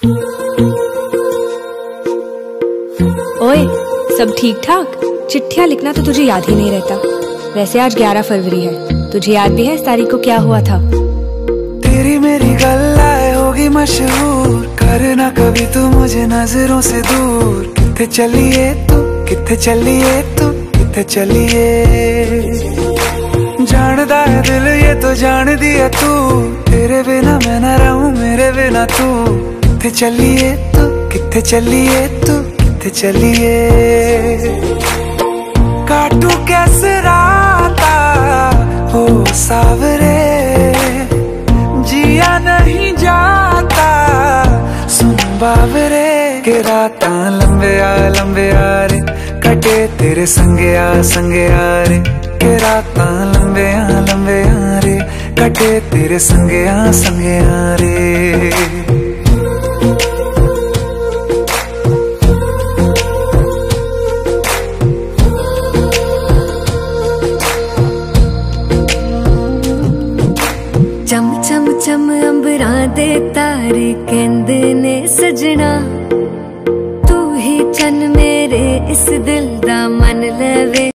ओए, सब ठीक ठाक? चिट्ठियाँ लिखना तो तुझे याद ही नहीं रहता। वैसे आज 11 फरवरी है, तुझे याद भी है इस तारीख को क्या हुआ था? तेरी मेरी गल्लाए होगी मशहूर, करना कभी तू मुझे नजरों से दूर। किथे चलिए तू, किथे चलिए तू, किथे चलिए। जानदा है दिल ये तो जान दिया तू, तेरे बिना मैं न रहूं मेरे बिना तू। किथे चलिए तू, किथे चलिए तू, किथे चलिए। काटू कैसे राता हो सावरे, जिया नहीं जाता सुन बावरे। के राता लंबे आ रे, कटे तेरे संगे आ रे। के राता लंबे आ रे, कटे तेरे संगे आ रे। चम चम चम अंबरां दे तारे कहंदे ने सजना,